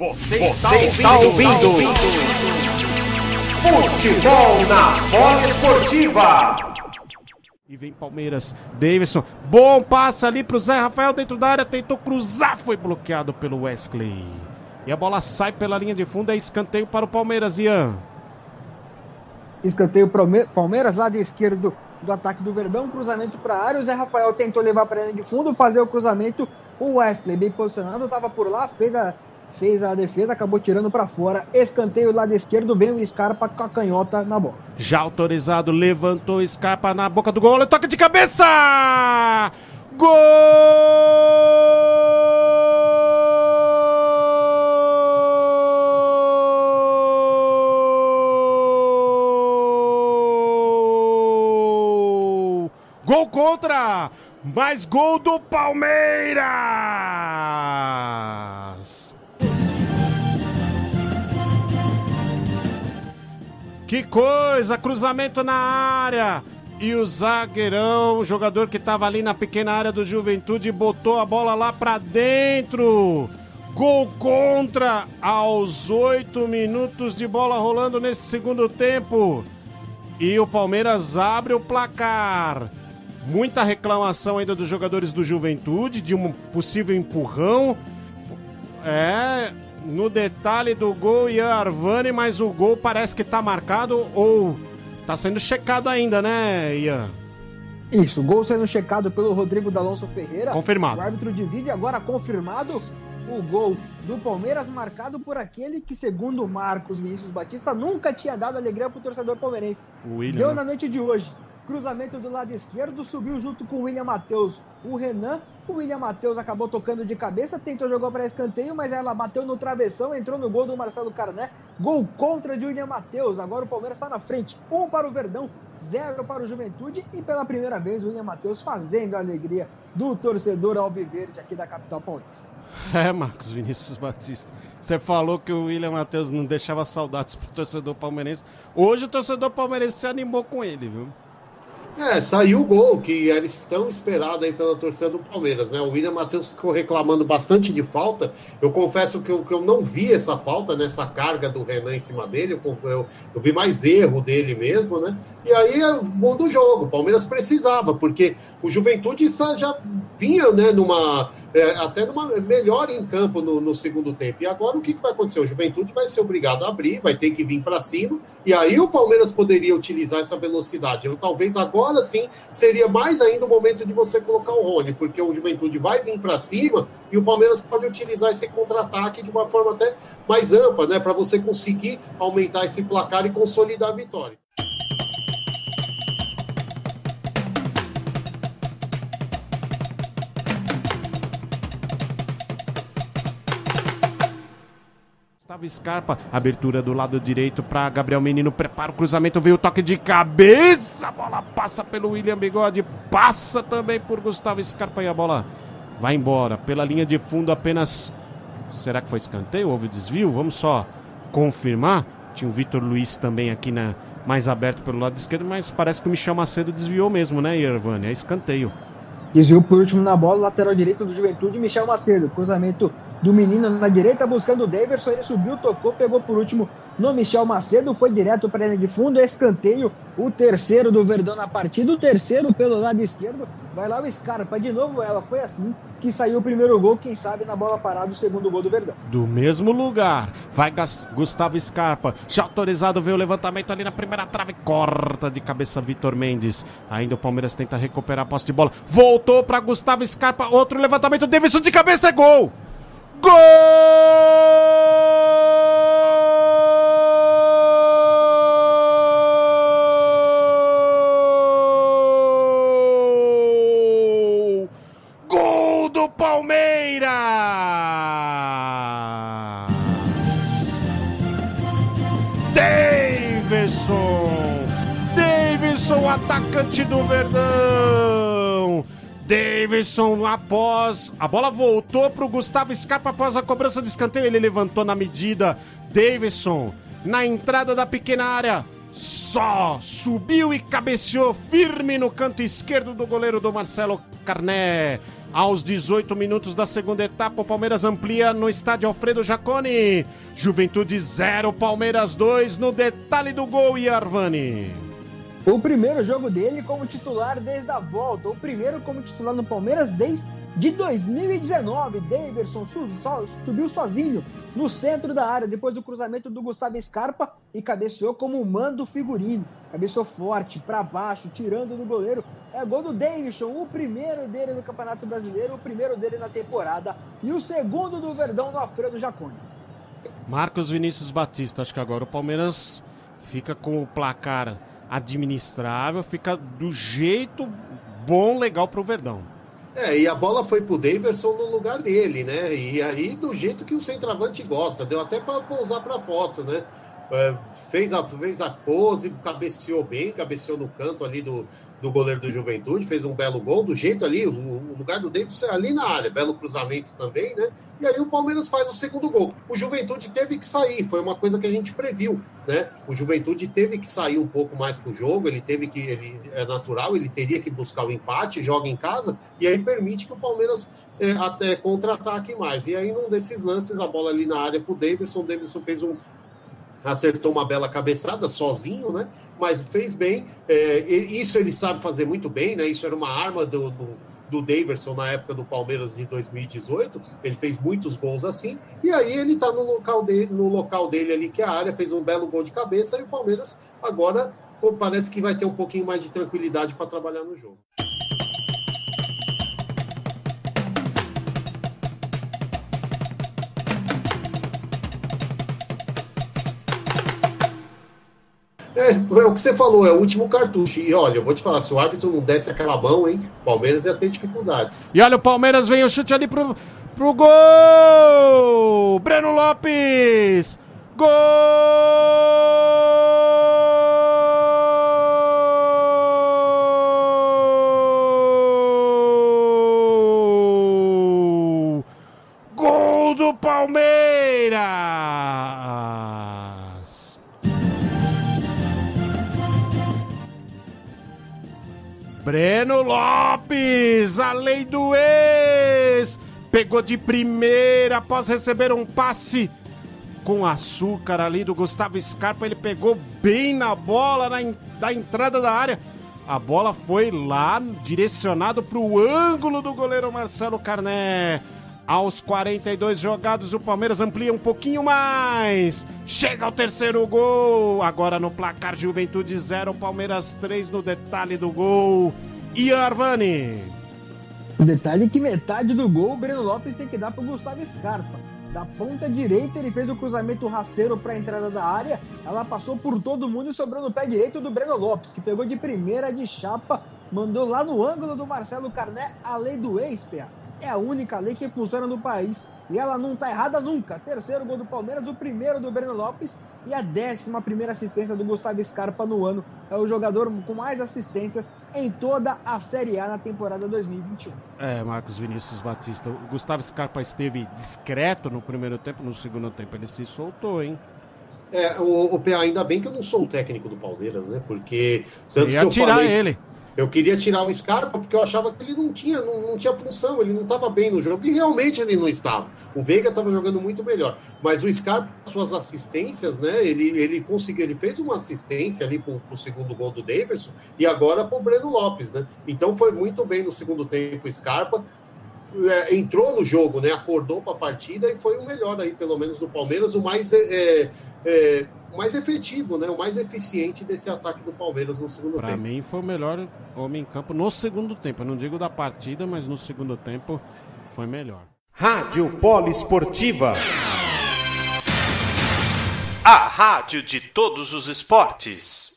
Você está ouvindo Futebol na Bola Esportiva. E vem Palmeiras, Davidson, bom passe ali pro Zé Rafael dentro da área, tentou cruzar, foi bloqueado pelo Wesley. E a bola sai pela linha de fundo, é escanteio para o Palmeiras, Ian. Escanteio Palmeiras, lado esquerdo do ataque do Verdão, cruzamento para a área, o Zé Rafael tentou levar para a linha de fundo, fazer o cruzamento, o Wesley bem posicionado, estava por lá, fez a defesa, acabou tirando para fora, escanteio lado esquerdo, vem o Scarpa com a canhota na bola. Já autorizado, levantou o Scarpa na boca do gol, olha o toque de cabeça! Gol! Gol contra! Mais gol do Palmeiras! Que coisa! Cruzamento na área! E o zagueirão, o jogador que estava ali na pequena área do Juventude, botou a bola lá pra dentro! Gol contra aos 8 minutos de bola rolando nesse segundo tempo. E o Palmeiras abre o placar. Muita reclamação ainda dos jogadores do Juventude, de um possível empurrão. No detalhe do gol, Ian Arvani, mas o gol parece que tá marcado ou tá sendo checado ainda, né, Ian? Isso, o gol sendo checado pelo Rodrigo D'Alonso Ferreira. Confirmado. O árbitro de vídeo agora confirmado o gol do Palmeiras, marcado por aquele que, segundo Marcos Vinícius Batista, nunca tinha dado alegria pro torcedor palmeirense. O William, deu né? Na noite de hoje. Cruzamento do lado esquerdo, subiu junto com o William Matheus, o Renan. O William Matheus acabou tocando de cabeça, tentou jogar para escanteio, mas ela bateu no travessão, entrou no gol do Marcelo Carné. Gol contra de William Matheus. Agora o Palmeiras está na frente. 1 para o Verdão, 0 para o Juventude. E pela primeira vez o William Matheus fazendo a alegria do torcedor alviverde aqui da capital paulista. Marcos Vinícius Batista, você falou que o William Matheus não deixava saudades pro torcedor palmeirense. Hoje o torcedor palmeirense se animou com ele, viu? Saiu o gol que era tão esperado aí pela torcida do Palmeiras, né? O William Matheus ficou reclamando bastante de falta. Eu confesso que eu não vi essa falta, nessa carga do Renan em cima dele. Eu vi mais erro dele mesmo, né? E aí, muda o jogo. O Palmeiras precisava, porque o Juventude já vinha, né, até numa melhor em campo no segundo tempo. E agora o que vai acontecer? O Juventude vai ser obrigado a abrir, vai ter que vir para cima, e aí o Palmeiras poderia utilizar essa velocidade. Talvez agora sim seria mais ainda o momento de você colocar o Rony, porque o Juventude vai vir para cima e o Palmeiras pode utilizar esse contra-ataque de uma forma até mais ampla, né, para você conseguir aumentar esse placar e consolidar a vitória. Gustavo Scarpa, abertura do lado direito para Gabriel Menino, prepara o cruzamento, veio o toque de cabeça, a bola passa pelo William Bigode, passa também por Gustavo Scarpa e a bola vai embora, pela linha de fundo apenas, será que foi escanteio, houve desvio? Vamos só confirmar, tinha o Vitor Luiz também aqui mais aberto pelo lado esquerdo, mas parece que o Michel Macedo desviou mesmo, né, Irvani? É escanteio. Desviou por último na bola, lateral direito do Juventude, Michel Macedo, cruzamento do menino na direita, buscando o Davidson, ele subiu, tocou, pegou por último no Michel Macedo, foi direto para a linha de fundo, escanteio, o terceiro do Verdão na partida, o terceiro pelo lado esquerdo, vai lá o Scarpa, de novo ela, foi assim que saiu o primeiro gol, quem sabe na bola parada o segundo gol do Verdão. Do mesmo lugar, vai Gustavo Scarpa, já autorizado, veio o levantamento ali na primeira trave, corta de cabeça Vitor Mendes, ainda o Palmeiras tenta recuperar a posse de bola, voltou para Gustavo Scarpa, outro levantamento, Davidson de cabeça, é gol! Gol! Gol do Palmeiras! Davidson, atacante do Verdão! Davidson após, a bola voltou pro Gustavo Scarpa após a cobrança de escanteio, ele levantou na medida, Davidson na entrada da pequena área, só subiu e cabeceou firme no canto esquerdo do goleiro do Marcelo Carné. Aos 18 minutos da segunda etapa, o Palmeiras amplia no estádio Alfredo Jaconi. Juventude 0, Palmeiras 2, no detalhe do gol, Iarvani. O primeiro jogo dele como titular desde a volta. O primeiro como titular no Palmeiras desde 2019. Daverson subiu sozinho no centro da área, depois do cruzamento do Gustavo Scarpa, e cabeceou como um mando figurino. Cabeceou forte, para baixo, tirando do goleiro. É gol do Davidson, o primeiro dele no Campeonato Brasileiro, o primeiro dele na temporada, e o segundo do Verdão no Alfredo Jaconi. Marcos Vinícius Batista, acho que agora o Palmeiras fica com o placar administrável, fica do jeito bom, legal pro Verdão. E a bola foi pro Daverson no lugar dele, né? E aí, do jeito que o centroavante gosta, deu até para pousar pra foto, né? Fez a pose, cabeceou bem, cabeceou no canto ali do goleiro do Juventude, fez um belo gol, do jeito ali, o lugar do Davidson é ali na área, belo cruzamento também, né? E aí o Palmeiras faz o segundo gol. O Juventude teve que sair, foi uma coisa que a gente previu, né? O Juventude teve que sair um pouco mais pro jogo, ele é natural, ele teria que buscar o empate, joga em casa, e aí permite que o Palmeiras até contra-ataque mais. E aí, num desses lances, a bola ali na área pro Davidson, o Davidson acertou uma bela cabeçada sozinho, né? Mas fez bem. Isso ele sabe fazer muito bem, né? Isso era uma arma do Daverson na época do Palmeiras de 2018. Ele fez muitos gols assim. E aí ele tá no local dele ali, que é a área, fez um belo gol de cabeça. E o Palmeiras agora parece que vai ter um pouquinho mais de tranquilidade para trabalhar no jogo. É o que você falou, é o último cartucho. E olha, eu vou te falar, se o árbitro não desse aquela mão, hein, o Palmeiras ia ter dificuldades. E olha, o Palmeiras vem o chute ali pro gol! Breno Lopes! Gol! Gol do Palmeiras! Breno Lopes, a lei do ex, pegou de primeira após receber um passe com açúcar ali do Gustavo Scarpa. Ele pegou bem na bola da entrada da área. A bola foi lá, direcionado para o ângulo do goleiro Marcelo Carné. Aos 42 jogados, o Palmeiras amplia um pouquinho mais. Chega ao terceiro gol. Agora no placar, Juventude 0, Palmeiras 3 no detalhe do gol. Iarvani. O detalhe é que metade do gol o Breno Lopes tem que dar para o Gustavo Scarpa. Da ponta direita, ele fez o cruzamento rasteiro para a entrada da área. Ela passou por todo mundo e sobrou no pé direito do Breno Lopes, que pegou de primeira de chapa, mandou lá no ângulo do Marcelo Carné. A lei do ex, Pia. É a única lei que funciona no país e ela não tá errada nunca. Terceiro gol do Palmeiras, o primeiro do Breno Lopes e a 11ª assistência do Gustavo Scarpa no ano. É o jogador com mais assistências em toda a Série A na temporada 2021. Marcos Vinícius Batista, o Gustavo Scarpa esteve discreto no primeiro tempo, no segundo tempo ele se soltou, hein? O PA, ainda bem que eu não sou o técnico do Palmeiras, né? Porque tanto que eu falei ele. Eu queria tirar o Scarpa porque eu achava que ele não tinha função, ele não estava bem no jogo, e realmente ele não estava. O Veiga estava jogando muito melhor, mas o Scarpa, suas assistências, né, ele conseguiu, ele fez uma assistência ali pro segundo gol do Daverson, e agora pro Breno Lopes, né? Então foi muito bem no segundo tempo o Scarpa, entrou no jogo, né, acordou para a partida e foi o melhor aí, pelo menos do Palmeiras, o mais efetivo, né? O mais eficiente desse ataque do Palmeiras no segundo tempo. Para mim foi o melhor homem em campo no segundo tempo. Eu não digo da partida, mas no segundo tempo foi melhor. Rádio Poliesportiva. A rádio de todos os esportes.